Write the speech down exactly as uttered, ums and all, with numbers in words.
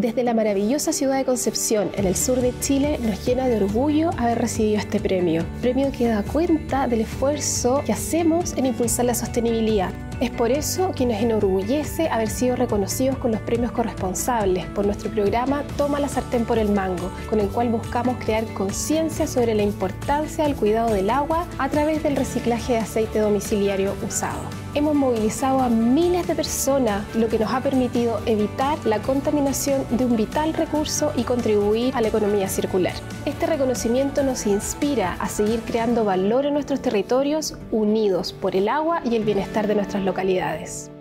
Desde la maravillosa ciudad de Concepción, en el sur de Chile, nos llena de orgullo haber recibido este premio. Premio que da cuenta del esfuerzo que hacemos en impulsar la sostenibilidad. Es por eso que nos enorgullece haber sido reconocidos con los premios corresponsables por nuestro programa Toma la sartén por el mango, con el cual buscamos crear conciencia sobre la importancia del cuidado del agua a través del reciclaje de aceite domiciliario usado. Hemos movilizado a miles de personas, lo que nos ha permitido evitar la contaminación de un vital recurso y contribuir a la economía circular. Este reconocimiento nos inspira a seguir creando valor en nuestros territorios, unidos por el agua y el bienestar de nuestras localidades.